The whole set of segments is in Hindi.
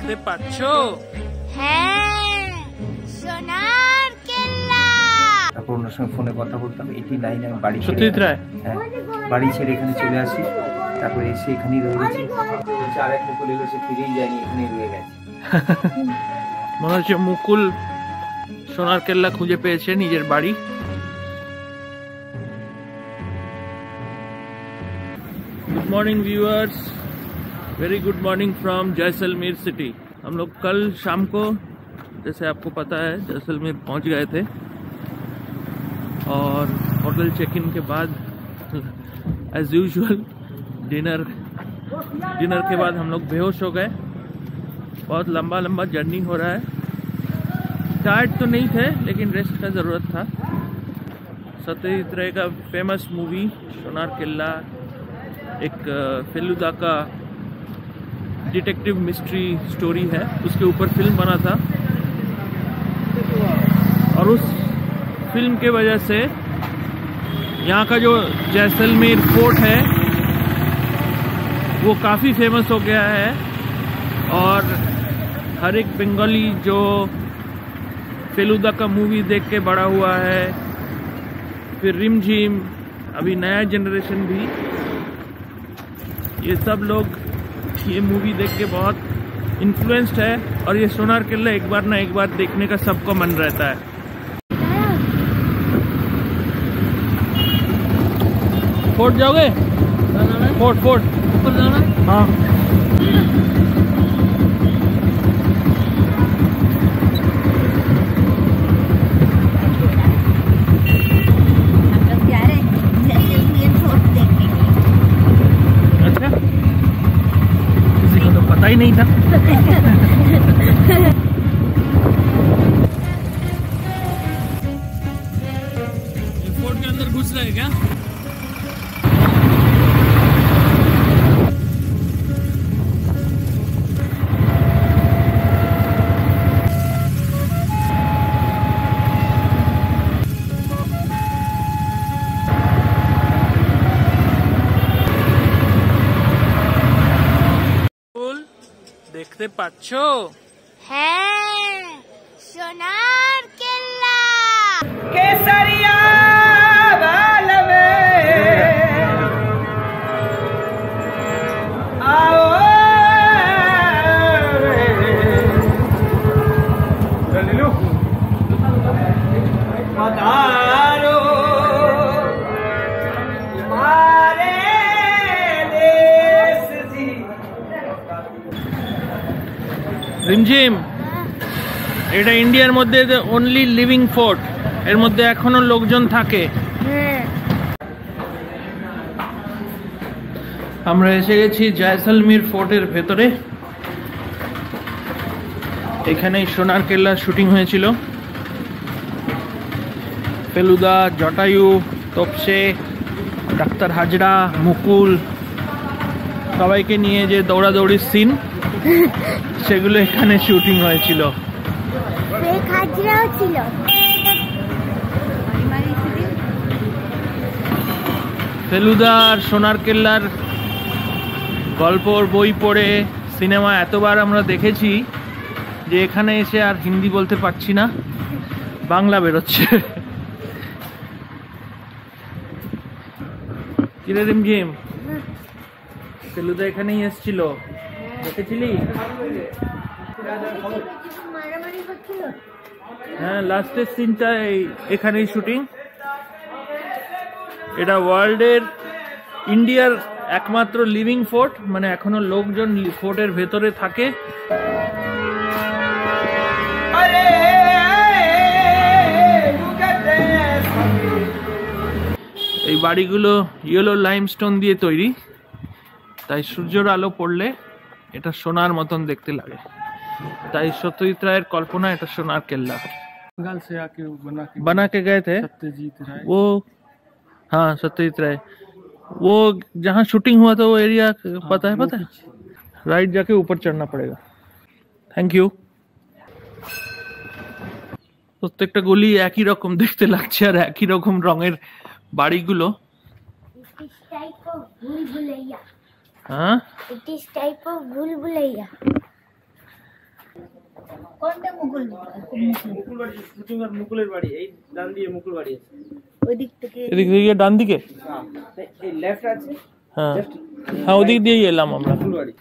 দেখতে পাচ্ছো? হ্যাঁ, সোনার কেল্লা। তারপর ওনার সঙ্গে ফোনে কথা বলতাম। 89 আমি বাড়ি সত্যজিৎ রায়? হ্যাঁ, বাড়ি ছেড়ে এখানে চলে আসি। তারপরে এসে এখানেই রয়েছি। আর এক মুকুল এসে ফিরেই যায়নি, এখানেই রয়ে গেছে। মনে হচ্ছে মুকুল সোনার কেল্লা খুঁজে পেয়েছে নিজের বাড়ি। Good morning viewers, very good morning from Jaisalmer city. हम लोग कल शाम को, जैसे आपको पता है, जैसलमेर पहुंच गए थे और होटल चेक इन के बाद एज यूजुअल डिनर के बाद हम लोग बेहोश हो गए। बहुत लंबा जर्नी हो रहा है। टायर्ड तो नहीं थे लेकिन रेस्ट का ज़रूरत था। सत्यजीत रे का फेमस मूवी सोनार केल्ला एक फेलुदा का डिटेक्टिव मिस्ट्री स्टोरी है, उसके ऊपर फिल्म बना था और उस फिल्म के वजह से यहाँ का जो जैसलमेर फोर्ट है वो काफ़ी फेमस हो गया है और हर एक बंगाली जो फेलुदा का मूवी देख के बड़ा हुआ है, फिर रिमझिम, अभी नया जनरेशन भी, ये सब लोग ये मूवी देख के बहुत इन्फ्लुएंस्ड है और ये सोनार केल्ला एक बार ना एक बार देखने का सबको मन रहता है। फोर्ट जाओगे? फोर्ट हाँ। पता ही नहीं था। ये फोर्ट के अंदर घुस रहे हैं क्या? দেখতে পাচ্ছো? হ্যাঁ, সোনার কেল্লা। केसरिया बाल में आओ चलो पधारो हमारे देश जी। রিমঝিম, এটা ইন্ডিয়ার মধ্যে অনলি লিভিং ফোর্ট, এর মধ্যে এখনো লোকজন থাকে। আমরা এসে গেছি জয়সলমীর ফোর্টের ভেতরে। এখানেই সোনার কেল্লার শুটিং হয়েছিল। ফেলুদা, জটায়ু, তোপসে, ডাক্তার হাজরা, মুকুল, সবাইকে নিয়ে যে দৌড়াদৌড়ির সিন, সেগুলো এখানে শুটিং হয়েছিল। ফেলুদা আর সোনার কেল্লার গল্পর বই পড়ে সিনেমা এতবার আমরা দেখেছি যে এখানে এসে আর হিন্দি বলতে পারছি না, বাংলা বেরোচ্ছে। কিরে রিমঝিম, ফেলুদা এখানেই এসেছিল, দেখেছিলি? হ্যাঁ, লাস্টের সিনটা এখানেই শুটিং। এটা ওয়ার্ল্ডের, ইন্ডিয়ার একমাত্র লিভিং ফোর্ট, মানে এখনো লোকজন ফোর্টের ভেতরে থাকে। এই বাড়িগুলো ইয়েলো লাইমস্টোন দিয়ে তৈরি, তাই সূর্যের আলো পড়লে এটা সোনার মতন দেখতে লাগে। তাই सत्यजीत राय कल्पना এটা সোনার কেল্লা। बंगाल से आके बना के गए थे सत्यजीत राय। वो, हाँ सत्यजीत राय। वो जहाँ शूटिंग हुआ था वो एरिया पता है? राइट जाके ऊपर चढ़ना पड़ेगा। Thank you. প্রত্যেকটা গলি একই রকম দেখতে লাগছে আর একই রকম রঙের বাড়িগুলো। भूल भुलैया। हाँ, इट इज टाइप ऑफ भूल भुलैया। কোনটা মুকুল? মুকুল বাড়ি শুটিং আর মুকুলের বাড়ি এই ডান দিয়ে মুকুল বাড়ি আছে। ওই দিক থেকে এদিক থেকে ডান দিকে? হ্যাঁ এই লেফট আছে। হ্যাঁ হ্যাঁ ওদিক দিয়েই এলাম আমরা। মুকুল বাড়ি।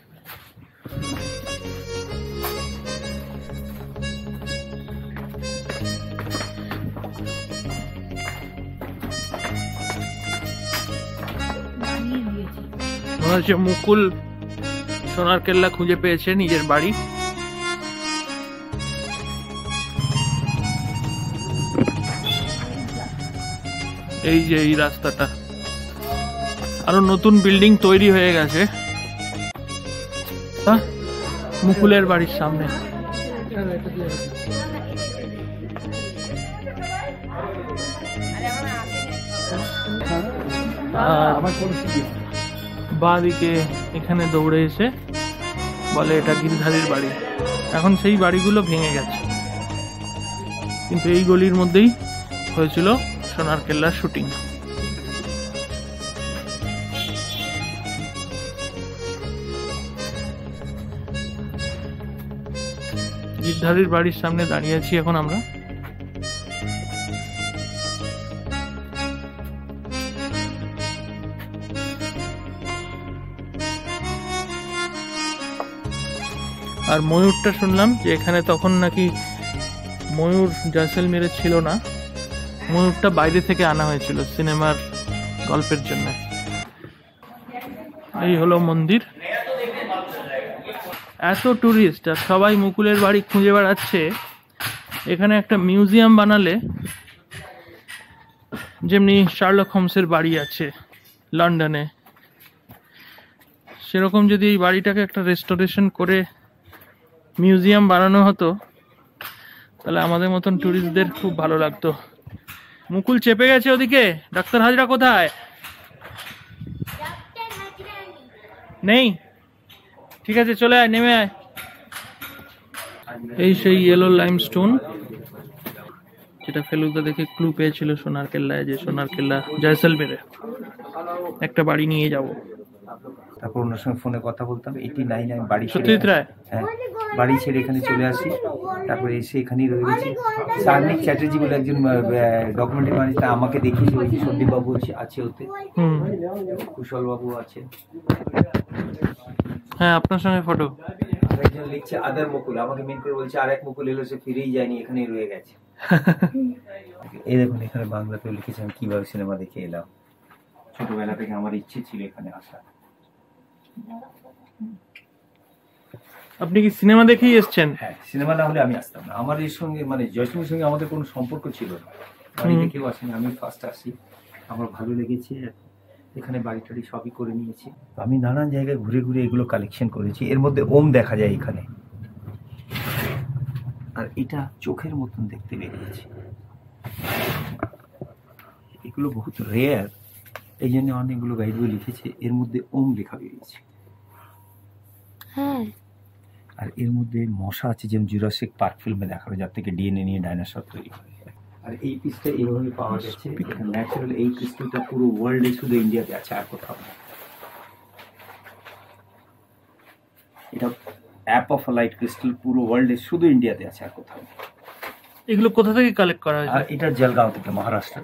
মনে হচ্ছে মুকুল সোনার কেল্লা খুঁজে পেয়েছে নিজের বাড়ি। এই যে এই রাস্তাটা, আরো নতুন বিল্ডিং তৈরি হয়ে গেছে মুকুলের বাড়ির সামনে। বাঁদিকে এখানে দৌড়ে এসে বলে এটা গিরধারীর বাড়ি। এখন সেই বাড়িগুলো ভেঙে গেছে, কিন্তু এই গলির মধ্যেই হয়েছিল সোনার কেল্লার শুটিং। গিরধারীর বাড়ির সামনে দাঁড়িয়ে আছি এখন আমরা। আর ময়ূরটা শুনলাম যে এখানে তখন নাকি ময়ূর জয়সলমেরে ছিল না, ময়ূরটা বাইরে থেকে আনা হয়েছিল সিনেমার গল্পের জন্য। এই হলো মন্দির। এত টুরিস্ট আর সবাই মুকুলের বাড়ি খুঁজে বেড়াচ্ছে। এখানে একটা মিউজিয়াম বানালে যেমনি শার্লক হোমসের বাড়ি আছে লন্ডনে, সেরকম যদি এই বাড়িটাকে একটা রেস্টোরেশন করে মিউজিয়াম বানানো হতো তাহলে আমাদের মতন টুরিস্টদের খুব ভালো লাগতো। মুকুল চেপে গেছে ওদিকে। ডাক্তার হাজরা কোথায়? নেই? ঠিক আছে চলে আয়, নেমে আয়। এই সেই ইয়েলো লাইমস্টোন যেটা ফেলুদা দেখে ক্লু পেয়েছিল সোনার কেল্লায়, যে সোনার কেল্লা জয়সলমেরে একটা বাড়ি নিয়ে যাব। তারপর ওনার সঙ্গে ফোনে কথা বলতাম। 89 আমি বাড়ি সত্যজিৎ রায়? হ্যাঁ, বাড়ি ছেড়ে এখানে চলে আসি। তারপরে এসে এখানেই রয়ে গেছি। সার্নিক চ্যাটার্জি বলে একজন ডকুমেন্টারি মানুষ, তা আমাকে দেখিয়েছে। ওই যে সন্দীপ বাবু আছে ওতে, কুশল বাবু আছে। হ্যাঁ আপনার সঙ্গে ফটো। একজন লিখছে আদার মুকুল, আমাকে মেন করে বলছে আর এক মুকুল এলো, সে ফিরেই যায়নি, এখানেই রয়ে গেছে। এই দেখুন এখানে বাংলাতেও লিখেছে আমি কিভাবে সিনেমা দেখে এলাম। ছোটবেলা থেকে আমার ইচ্ছে ছিল এখানে আসা। আপনি কি সিনেমা দেখেই এসছেন? হ্যাঁ, সিনেমা না হলে আমি আসতাম না। আমার এর সঙ্গে মানে জয়সলমের সঙ্গে আমাদের কোনো সম্পর্ক ছিল না। বাড়িতে কেউ আসেনি, আমি ফার্স্ট আসি। আমার ভালো লেগেছে, এখানে বাড়ি টাড়ি সবই করে নিয়েছি। আমি নানান জায়গায় ঘুরে ঘুরে এগুলো কালেকশন করেছি। এর মধ্যে ওম দেখা যায় এখানে, আর এটা চোখের মতন দেখতে বেরিয়েছে। এগুলো বহুত রেয়ার, এই জন্য অনেকগুলো গাইড বই লিখেছে। এর মধ্যে ওম লেখা বেরিয়েছে। হ্যাঁ, আর এর মধ্যে মশা আছে, যেমন জুরাসিক পার্ক ফিল্মে দেখানো, যার থেকে ডিএনএ নিয়ে ডাইনোসর তৈরি হয়। আর এই পিসটা এভাবে পাওয়া গেছে ন্যাচারাল। এই ক্রিস্টালটা পুরো ওয়ার্ল্ডে শুধু ইন্ডিয়াতে আছে, আর কোথাও না। এটা অ্যাপ অফ লাইট ক্রিস্টাল পুরো ওয়ার্ল্ডে শুধু ইন্ডিয়াতে আছে, আর কোথাও না। এগুলো কোথা থেকে কালেক্ট করা হয়েছে? আর এটা জলগাঁও থেকে, মহারাষ্ট্র।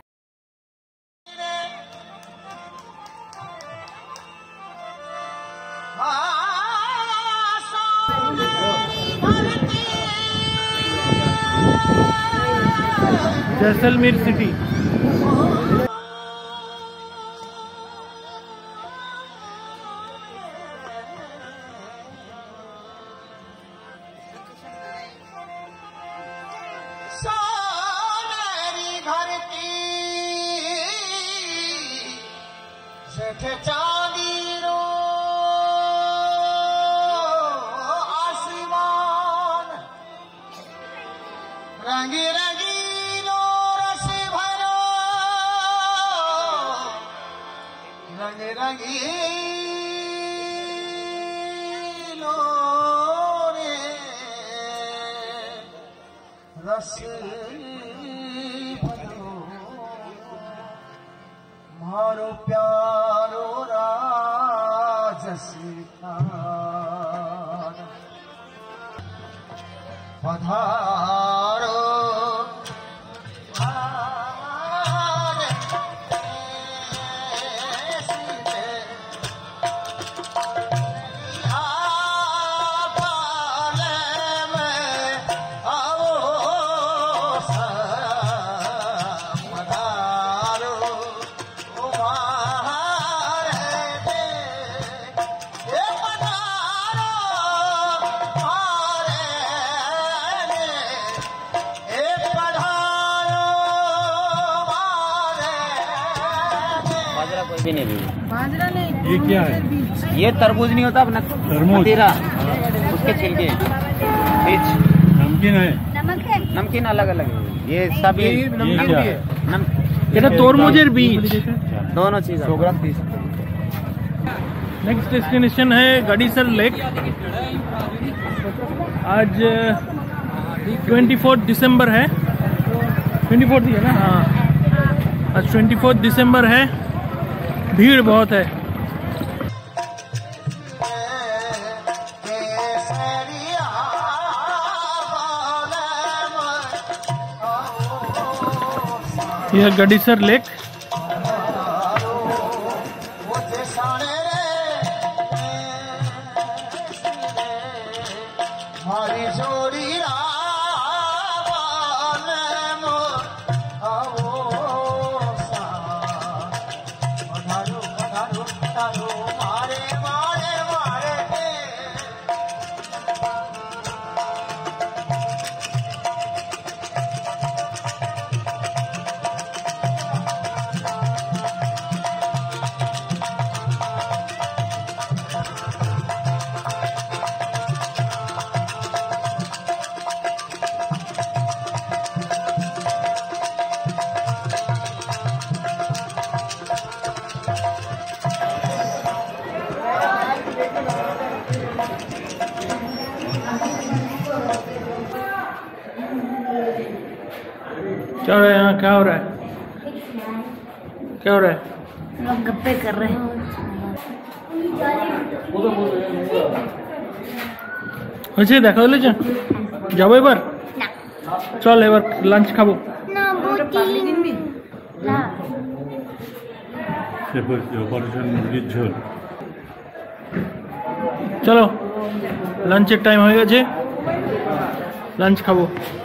जैसलमेर सिटी। रंगी रंगी रंग रंगीलो रे रस भरो मारो प्यारो राजसी पधारो भी नहीं भी। ये क्या है? ये तरबूज नहीं होता अपना मदिरा, उसके छिलके बीज। नमकीन है? नमकीन अलग अलग है, ये सब ये এটা তরমুজের বীজ। दोनों चीज। नेक्स्ट डेस्टिनेशन है गडीसर लेक। आज 24 दिसंबर है। 24 ही है ना? हाँ, आज 24 दिसंबर है। भीड़ बहुत है। यह गडीसर लेक। हरी जोड़ी मारे मारे मारे क्या हो रहा है यहाँ? क्या हो रहा है? क्या हो रहा है? लोग गप्पे कर रहे हैं। হয়েছে দেখা হলে যাবো এবার? চল এবার লাঞ্চ খাবো। অপারেশন মুরগির ঝোল। চলো লাঞ্চের টাইম হয়ে গেছে, লাঞ্চ খাবো।